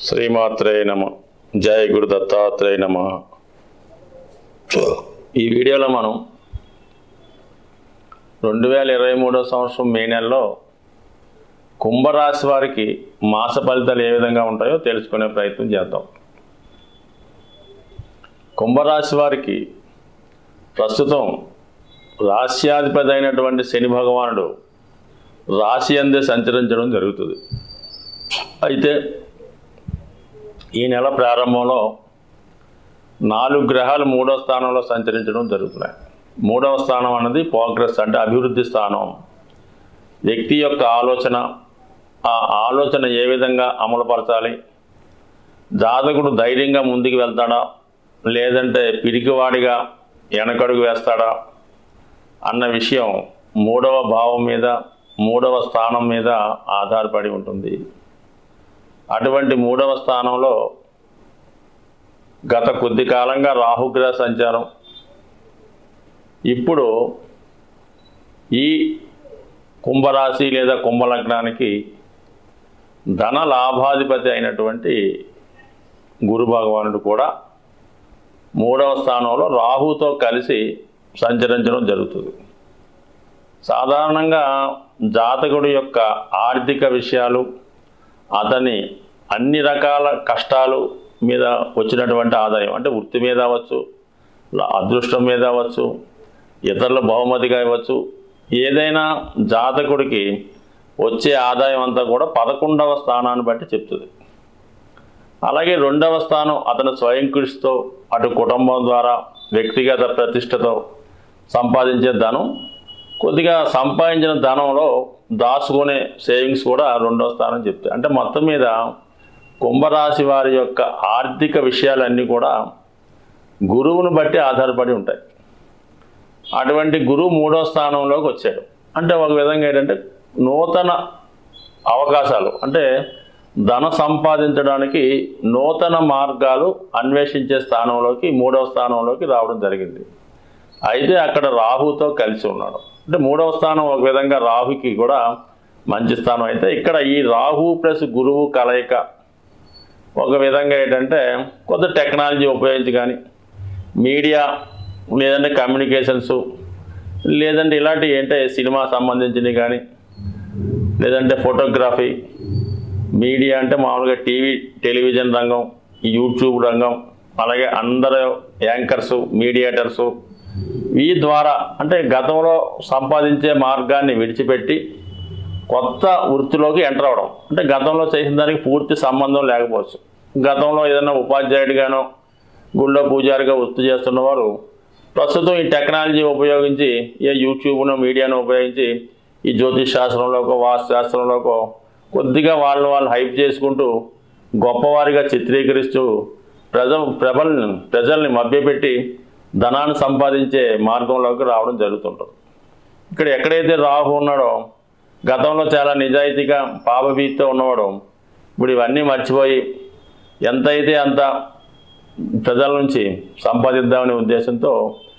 శ్రీమాత్రే నమ. జయ గురు దత్తాత్రేయ నమ. ఈ వీడియోలో మనం 2023 సంవత్సరం మే నెలలో కుంభరాశి వారికి మాస ఫలితాలు ఏ విధంగా ఉంటాయో తెలుసుకునే ప్రయత్నం చేద్దాం. కుంభరాశి వారికి ప్రస్తుతం రాశ్యాధిపతి అయినటువంటి శని భగవానుడు రాశి అందే సంచరించడం జరుగుతుంది. అయితే ఈ నెల ప్రారంభంలో 4 గ్రహాలు 3వ స్థానంలో సంచరించడం జరుగుతున్నాయి. 3వ స్థానం అన్నది ప్రోగ్రెస్, అంటే అభివృద్ధి స్థానం. వ్యక్తి యొక్క ఆలోచన, ఆ ఆలోచన ఏ విధంగా అమలుపరచాలి, జాతకుడు ధైర్యంగా ముందుకు వెళ్తాడా లేదంటే పిరికివాడిగా వెనకడుగు వేస్తాడా అన్న విషయం 3వ భావం మీద, 3వ స్థానం మీద ఆధారపడి ఉంటుంది. అటువంటి 3వ స్థానంలో గత కొద్ది కాలంగా రాహుగ్రహ సంచారం, ఇప్పుడు ఈ కుంభరాశి లేదా కుంభలగ్నానికి ధన లాభాధిపతి అయినటువంటి గురు భగవానుడు కూడా 3వ స్థానంలో రాహుతో కలిసి సంచరించడం జరుగుతుంది. సాధారణంగా జాతకుడి యొక్క ఆర్థిక విషయాలు, అతని అన్ని రకాల కష్టాలు మీద వచ్చినటువంటి ఆదాయం, అంటే వృత్తి మీద అవ్వచ్చు, అదృష్టం మీద అవ్వచ్చు, ఇతరుల బహుమతిగా ఇవ్వచ్చు, ఏదైనా జాతకుడికి వచ్చే ఆదాయం అంతా కూడా 11వ స్థానాన్ని బట్టి చెప్తుంది. అలాగే 2వ స్థానం అతను స్వయం కృషితో, అటు కుటుంబం ద్వారా వ్యక్తిగత ప్రతిష్టతో సంపాదించే ధనం, కొద్దిగా సంపాదించిన ధనంలో దాచుకునే సేవింగ్స్ కూడా 2వ స్థానం చెప్తాయి. అంటే మొత్తం మీద కుంభరాశి వారి యొక్క ఆర్థిక విషయాలన్నీ కూడా గురువును బట్టి ఆధారపడి ఉంటాయి. అటువంటి గురువు 3వ స్థానంలోకి వచ్చాడు. అంటే ఒక విధంగా ఏంటంటే నూతన అవకాశాలు, అంటే ధన సంపాదించడానికి నూతన మార్గాలు అన్వేషించే స్థానంలోకి 3వ స్థానంలోకి రావడం జరిగింది. అయితే అక్కడ రాహుతో కలిసి ఉన్నాడు. అంటే 3వ స్థానం ఒక విధంగా రాహుకి కూడా మంచి స్థానం. అయితే ఇక్కడ ఈ రాహు ప్లస్ గురువు కలయిక ఒక విధంగా ఏంటంటే కొత్త టెక్నాలజీ ఉపయోగించి కానీ, మీడియా లేదంటే కమ్యూనికేషన్స్ లేదంటే ఇలాంటి ఏంటంటే సినిమా సంబంధించినవి కానీ, లేదంటే ఫోటోగ్రఫీ, మీడియా అంటే మామూలుగా టీవీ టెలివిజన్ రంగం, యూట్యూబ్ రంగం, అలాగే అందరూ యాంకర్సు, మీడియేటర్సు, ఈ ద్వారా అంటే గతంలో సంపాదించే మార్గాన్ని విడిచిపెట్టి కొత్త వృత్తిలోకి ఎంటర్ అవ్వడం. అంటే గతంలో చేసిన దానికి పూర్తి సంబంధం లేకపోవచ్చు. గతంలో ఏదైనా ఉపాధ్యాయుడిగానో గుళ్ళో పూజారిగా వృత్తి చేస్తున్నవారు ప్రస్తుతం ఈ టెక్నాలజీ ఉపయోగించి, ఏ యూట్యూబ్ను మీడియాను ఉపయోగించి ఈ జ్యోతిష్ శాస్త్రంలోకో వాస్తు శాస్త్రంలోకో కొద్దిగా వాళ్ళు హైప్ చేసుకుంటూ గొప్పవారిగా చిత్రీకరిస్తూ ప్రజల్ని మభ్యపెట్టి ధనాన్ని సంపాదించే మార్గంలోకి రావడం జరుగుతుంటుంది. ఇక్కడ ఎక్కడైతే రాహు ఉన్నాడో, గతంలో చాలా నిజాయితీగా పాపభీతితో ఉన్నవాడు ఇప్పుడు ఇవన్నీ మర్చిపోయి ఎంతైతే అంత ప్రజల నుంచి సంపాదిద్దామనే ఉద్దేశంతో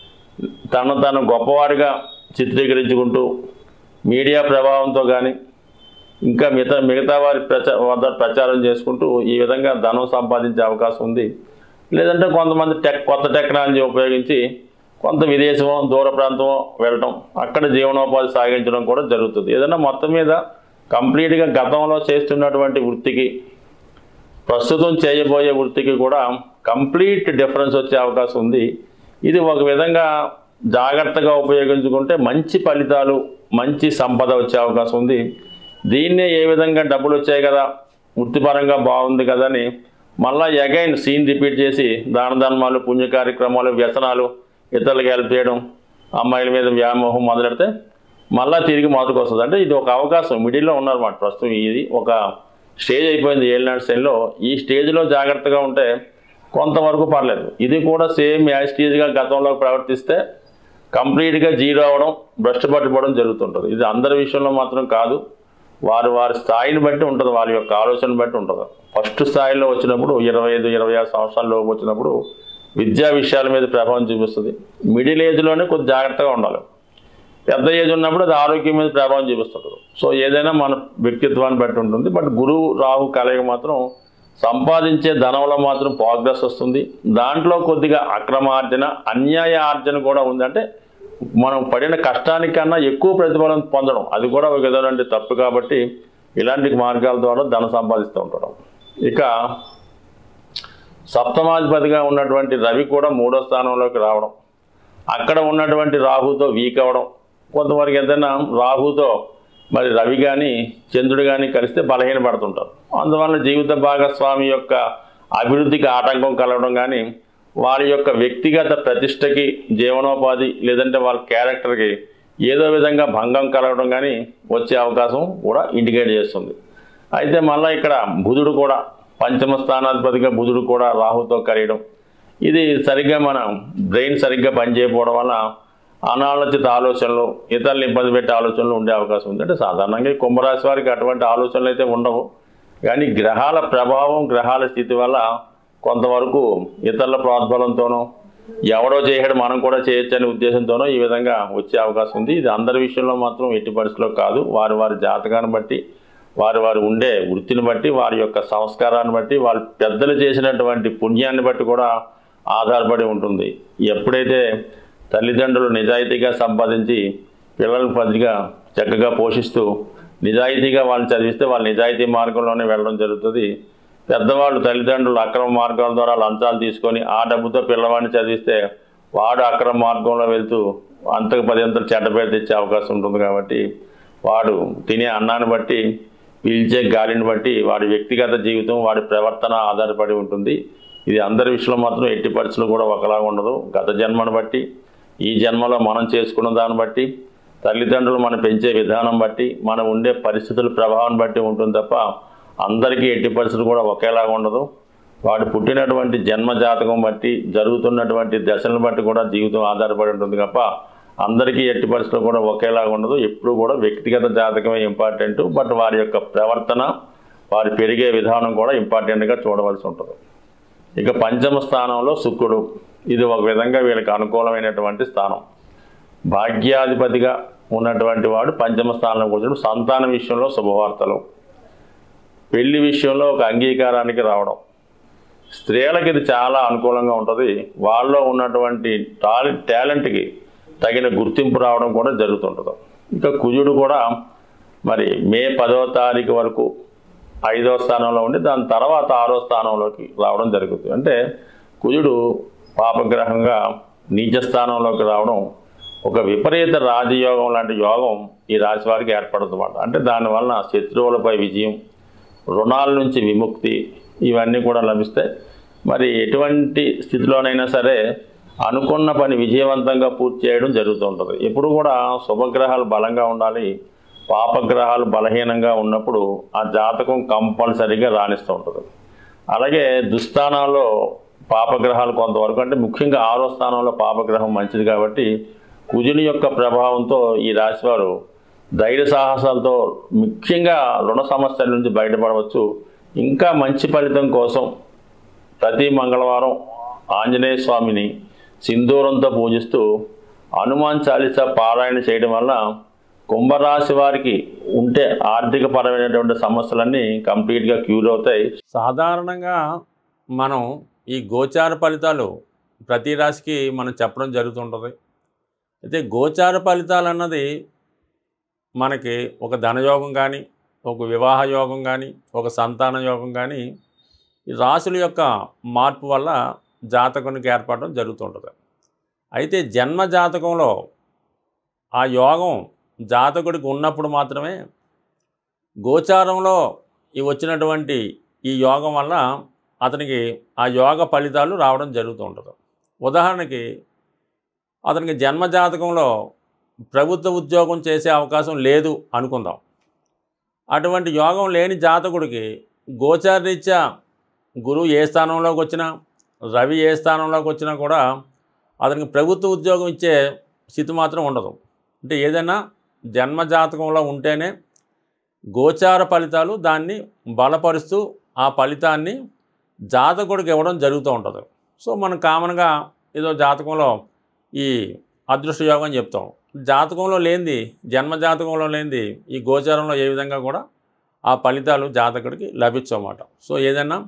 తను గొప్పవాడిగా చిత్రీకరించుకుంటూ మీడియా ప్రభావంతో కానీ ఇంకా మిగతా వారి ప్రచారం చేసుకుంటూ ఈ విధంగా ధనం సంపాదించే అవకాశం ఉంది. లేదంటే కొంతమంది కొత్త టెక్నాలజీ ఉపయోగించి కొంత విదేశమో దూర ప్రాంతమో వెళ్ళటం, అక్కడ జీవనోపాధి సాగించడం కూడా జరుగుతుంది. ఏదైనా మొత్తం మీద కంప్లీట్గా గతంలో చేస్తున్నటువంటి వృత్తికి ప్రస్తుతం చేయబోయే వృత్తికి కూడా కంప్లీట్ డిఫరెన్స్ వచ్చే అవకాశం ఉంది. ఇది ఒక విధంగా జాగ్రత్తగా ఉపయోగించుకుంటే మంచి ఫలితాలు, మంచి సంపద వచ్చే అవకాశం ఉంది. దీన్నే ఏ విధంగా డబ్బులు వచ్చాయి కదా, వృత్తిపరంగా బాగుంది కదా అని మళ్ళీ అగైన్ సీన్ రిపీట్ చేసి దాన ధర్మాలు, పుణ్య కార్యక్రమాలు, వ్యసనాలు, ఇతరులకు హెల్ప్ చేయడం, అమ్మాయిల మీద వ్యామోహం మొదలెడితే మళ్ళీ తిరిగి మొదటికి వస్తుంది. అంటే ఇది ఒక అవకాశం మిడిల్లో ఉన్నారన్నమాట. ప్రస్తుతం ఇది ఒక స్టేజ్ అయిపోయింది ఏలినాటి శనిలో. ఈ స్టేజ్లో జాగ్రత్తగా ఉంటే కొంతవరకు పర్లేదు. ఇది కూడా సేమ్ యాస్టీజ్గా గతంలో ప్రవర్తిస్తే కంప్లీట్గా జీరో అవ్వడం, భ్రష్టు పట్టుకోవడం జరుగుతుంటుంది. ఇది అందరి విషయంలో మాత్రం కాదు, వారి స్థాయిని బట్టి ఉంటుంది, వారి యొక్క ఆలోచన బట్టి ఉంటుంది. ఫస్ట్ స్థాయిలో వచ్చినప్పుడు 25-26 సంవత్సరాల్లోపు వచ్చినప్పుడు విద్యా విషయాల మీద ప్రభావం చూపిస్తుంది. మిడిల్ ఏజ్లోనే కొద్ది జాగ్రత్తగా ఉండాలి. పెద్ద ఏజ్ ఉన్నప్పుడు అది ఆరోగ్యం మీద ప్రభావం చూపిస్తుంటుంది. సో ఏదైనా మన వ్యక్తిత్వాన్ని బట్టి ఉంటుంది. బట్ గురువు రాహు కలయిక మాత్రం సంపాదించే ధనంలో మాత్రం ప్రోగ్రెస్ వస్తుంది. దాంట్లో కొద్దిగా అక్రమార్జన, అన్యాయ ఆర్జన కూడా ఉంది. అంటే మనం పడిన కష్టానికన్నా ఎక్కువ ప్రతిఫలం పొందడం, అది కూడా ఒక విధంగా తప్పు. కాబట్టి ఇలాంటి మార్గాల ద్వారా ధనం సంపాదిస్తూ ఉంటాం. ఇక సప్తమాధిపతిగా ఉన్నటువంటి రవి కూడా 3వ స్థానంలోకి రావడం, అక్కడ ఉన్నటువంటి రాహుతో వీక్ అవ్వడం. కొంతవరకు ఏదైనా రాహుతో మరి రవి కానీ చంద్రుడు కానీ కలిస్తే బలహీనపడుతుంటారు. అందువల్ల జీవిత భాగస్వామి యొక్క అభివృద్ధికి ఆటంకం కలగడం కానీ, వారి యొక్క వ్యక్తిగత ప్రతిష్టకి, జీవనోపాధి లేదంటే వాళ్ళ క్యారెక్టర్కి ఏదో విధంగా భంగం కలగడం కానీ వచ్చే అవకాశం కూడా ఇండికేట్ చేస్తుంది. అయితే మళ్ళీ ఇక్కడ బుధుడు కూడా, పంచమ స్థానాధిపతిగా బుధుడు కూడా రాహుతో కలియడం, ఇది సరిగ్గా మన బ్రెయిన్ సరిగ్గా పనిచేయకపోవడం వల్ల అనాలోచిత ఆలోచనలు, ఇతరులు ఇబ్బంది పెట్టే ఆలోచనలు ఉండే అవకాశం ఉంది. అంటే సాధారణంగా కుంభరాశి వారికి అటువంటి ఆలోచనలు అయితే ఉండవు, కానీ గ్రహాల ప్రభావం, గ్రహాల స్థితి వల్ల కొంతవరకు ఇతరుల ప్రోద్బలంతోనో, ఎవడో చేయడం మనం కూడా చేయొచ్చు అనే ఉద్దేశంతోనో ఈ విధంగా వచ్చే అవకాశం ఉంది. ఇది అందరి విషయంలో మాత్రం ఎట్టి పరిస్థితిలో కాదు. వారి వారి జాతకాన్ని బట్టి, వారి వారి ఉండే వృత్తిని బట్టి, వారి యొక్క సంస్కారాన్ని బట్టి, వాళ్ళ పెద్దలు చేసినటువంటి పుణ్యాన్ని బట్టి కూడా ఆధారపడి ఉంటుంది. ఎప్పుడైతే తల్లిదండ్రులు నిజాయితీగా సంపాదించి పిల్లలను పదిగా చక్కగా పోషిస్తూ నిజాయితీగా వాళ్ళని చదివిస్తే వాళ్ళు నిజాయితీ మార్గంలోనే వెళ్ళడం జరుగుతుంది. పెద్దవాళ్ళు తల్లిదండ్రులు అక్రమ మార్గాల ద్వారా లంచాలు తీసుకొని ఆ డబ్బుతో పిల్లవాడిని చదివిస్తే వాడు అక్రమ మార్గంలో వెళ్తూ అంతకు 10 అంతలు చెడ్డ పేరు తెచ్చే అవకాశం ఉంటుంది. కాబట్టి వాడు తినే అన్నాన్ని బట్టి, పీల్చే గాలిని బట్టి వాడి వ్యక్తిగత జీవితం, వాడి ప్రవర్తన ఆధారపడి ఉంటుంది. ఇది అందరి విషయంలో మాత్రం ఎట్టి పరిస్థితులు కూడా ఒకలాగా ఉండదు. గత జన్మను బట్టి, ఈ జన్మలో మనం చేసుకున్న దాన్ని బట్టి, తల్లిదండ్రులు మనం పెంచే విధానం బట్టి, మనం ఉండే పరిస్థితుల ప్రభావం బట్టి ఉంటుంది తప్ప అందరికీ ఎట్టి పరిస్థితులు కూడా ఒకేలాగా ఉండదు. వాడు పుట్టినటువంటి జన్మ జాతకం బట్టి, జరుగుతున్నటువంటి దశలను బట్టి కూడా జీవితం ఆధారపడి ఉంటుంది తప్ప అందరికీ ఎట్టి పరిస్థితులు కూడా ఒకేలాగా ఉండదు. ఎప్పుడు కూడా వ్యక్తిగత జాతకమే ఇంపార్టెంట్. బట్ వారి యొక్క ప్రవర్తన, వారి పెరిగే విధానం కూడా ఇంపార్టెంట్గా చూడవలసి ఉంటుంది. ఇక పంచమ స్థానంలో శుక్రుడు, ఇది ఒక విధంగా వీళ్ళకి అనుకూలమైనటువంటి స్థానం. భాగ్యాధిపతిగా ఉన్నటువంటి వాడు పంచమ స్థానంలో కూర్చోడు. సంతానం విషయంలో శుభవార్తలు, పెళ్లి విషయంలో ఒక అంగీకారానికి రావడం, స్త్రీలకు ఇది చాలా అనుకూలంగా ఉంటుంది. వాళ్ళలో ఉన్నటువంటి టాలెంట్కి తగిన గుర్తింపు రావడం కూడా జరుగుతుంటుంది. ఇంకా కుజుడు కూడా మరి మే 10వ తారీఖు వరకు 5వ స్థానంలో ఉండి దాని తర్వాత 6వ స్థానంలోకి రావడం జరుగుతుంది. అంటే కుజుడు పాపగ్రహంగా నీచ స్థానంలోకి రావడం ఒక విపరీత రాజయోగం లాంటి యోగం ఈ రాశి వారికి ఏర్పడుతుందన్నమాట. అంటే దానివల్ల శత్రువులపై విజయం, రుణాల నుంచి విముక్తి, ఇవన్నీ కూడా లభిస్తాయి. మరి ఎటువంటి స్థితిలోనైనా సరే అనుకున్న పని విజయవంతంగా పూర్తి చేయడం జరుగుతూ ఉంటుంది. ఎప్పుడు కూడా శుభగ్రహాలు బలంగా ఉండాలి. పాపగ్రహాలు బలహీనంగా ఉన్నప్పుడు ఆ జాతకం కంపల్సరీగా రాణిస్తూ ఉంటుంది. అలాగే దుస్థానాల్లో పాపగ్రహాలు కొంతవరకు, అంటే ముఖ్యంగా 6వ స్థానంలో పాపగ్రహం మంచిది కాబట్టి కుజుని యొక్క ప్రభావంతో ఈ రాశివారు ధైర్య సాహసాలతో ముఖ్యంగా రుణ సమస్యల నుంచి బయటపడవచ్చు. ఇంకా మంచి ఫలితం కోసం ప్రతి మంగళవారం ఆంజనేయ స్వామిని సింధూరంతో పూజిస్తూ హనుమాన్ చాలీసా పారాయణ చేయడం వల్ల కుంభరాశి వారికి ఉంటే ఆర్థిక పరమైనటువంటి సమస్యలన్నీ కంప్లీట్గా క్యూర్ అవుతాయి. సాధారణంగా మనం ఈ గోచార ఫలితాలు ప్రతి రాశికి మనం చెప్పడం జరుగుతుంటుంది. అయితే గోచార ఫలితాలు అన్నది మనకి ఒక ధనయోగం కానీ, ఒక వివాహ యోగం కానీ, ఒక సంతాన యోగం కానీ ఈ రాశుల యొక్క మార్పు వల్ల జాతకునికి ఏర్పడడం జరుగుతుంటుంది. అయితే జన్మ జాతకంలో ఆ యోగం జాతకుడికి ఉన్నప్పుడు మాత్రమే గోచారంలో వచ్చినటువంటి ఈ యోగం వల్ల అతనికి ఆ యోగ ఫలితాలు రావడం జరుగుతూ ఉంటుంది. ఉదాహరణకి అతనికి జన్మ జాతకంలో ప్రభుత్వ ఉద్యోగం చేసే అవకాశం లేదు అనుకుందాం. అటువంటి యోగం లేని జాతకుడికి గోచారరీత్యా గురువు ఏ స్థానంలోకి వచ్చినా, రవి ఏ స్థానంలోకి వచ్చినా కూడా అతనికి ప్రభుత్వ ఉద్యోగం ఇచ్చే స్థితి మాత్రం ఉండదు. అంటే ఏదైనా జన్మ జాతకంలో ఉంటేనే గోచార ఫలితాలు దాన్ని బలపరుస్తూ ఆ ఫలితాన్ని జాతకుడికి ఇవ్వడం జరుగుతూ ఉంటుంది. సో మనం కామన్గా ఏదో జాతకంలో ఈ అదృష్ట యోగం చెప్తాం. జాతకంలో లేనిది, జన్మ జాతకంలో లేనిది ఈ గోచారంలో ఏ విధంగా కూడా ఆ ఫలితాలు జాతకుడికి లభించమాట. సో ఏదైనా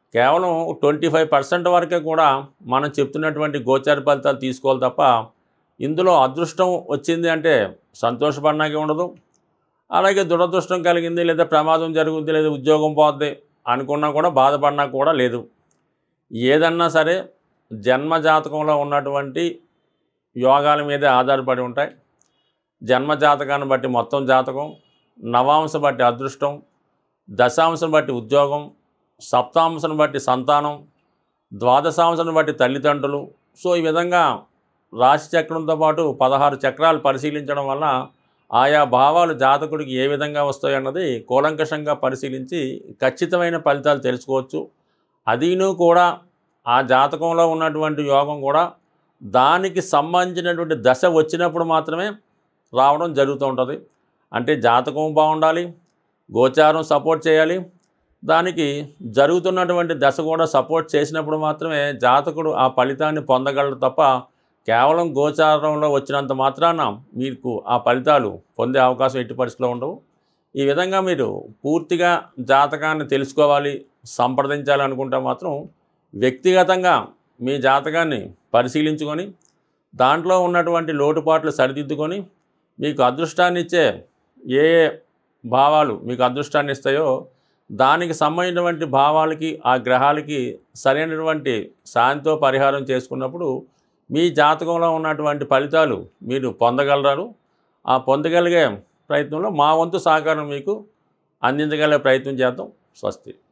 కేవలం 25% వరకే కూడా మనం చెప్తున్నటువంటి గోచార ఫలితాలు తీసుకోవాలి తప్ప ఇందులో అదృష్టం వచ్చింది అంటే సంతోషపడడానికి ఉండదు. అలాగే దురదృష్టం కలిగింది లేదా ప్రమాదం జరుగుద్ది లేదా ఉద్యోగం పోద్ది అనుకున్నా కూడా బాధపడినా కూడా లేదు. ఏదన్నా సరే జన్మజాతకంలో ఉన్నటువంటి యోగాల మీదే ఆధారపడి ఉంటాయి. జన్మజాతకాన్ని బట్టి మొత్తం జాతకం, నవాంశం బట్టి అదృష్టం, దశాంశం బట్టి ఉద్యోగం, సప్తాంశం బట్టి సంతానం, ద్వాదశాంశం బట్టి తల్లిదండ్రులు. సో ఈ విధంగా రాశి చక్రంతో పాటు 16 చక్రాలు పరిశీలించడం వల్ల ఆయా భావాలు జాతకుడికి ఏ విధంగా వస్తాయన్నది కూలంకషంగా పరిశీలించి ఖచ్చితమైన ఫలితాలు తెలుసుకోవచ్చు. అదీను కూడా ఆ జాతకంలో ఉన్నటువంటి యోగం కూడా దానికి సంబంధించినటువంటి దశ వచ్చినప్పుడు మాత్రమే రావడం జరుగుతూ ఉంటుంది. అంటే జాతకం బాగుండాలి, గోచారం సపోర్ట్ చేయాలి, దానికి జరుగుతున్నటువంటి దశ కూడా సపోర్ట్ చేసినప్పుడు మాత్రమే జాతకుడు ఆ ఫలితాన్ని పొందగలడు తప్ప కేవలం గోచారంలో వచ్చినంత మాత్రాన మీకు ఆ ఫలితాలు పొందే అవకాశం ఎట్టి పరిస్థితిలో ఉండవు. ఈ విధంగా మీరు పూర్తిగా జాతకాన్ని తెలుసుకోవాలి, సంప్రదించాలి అనుకుంటే మాత్రం వ్యక్తిగతంగా మీ జాతకాన్ని పరిశీలించుకొని దాంట్లో ఉన్నటువంటి లోటుపాట్లు సరిదిద్దుకొని మీకు అదృష్టాన్ని ఇచ్చే ఏ ఏ భావాలు మీకు అదృష్టాన్ని ఇస్తాయో దానికి సంబంధించినటువంటి భావాలకి ఆ గ్రహాలకి సరైనటువంటి శాంతితో పరిహారం చేసుకున్నప్పుడు మీ జాతకంలో ఉన్నటువంటి ఫలితాలు మీరు పొందగలరు. ఆ పొందగలిగే ప్రయత్నంలో మా వంతు సహకారం మీకు అందించగలిగే ప్రయత్నం చేద్దాం. స్వస్తి.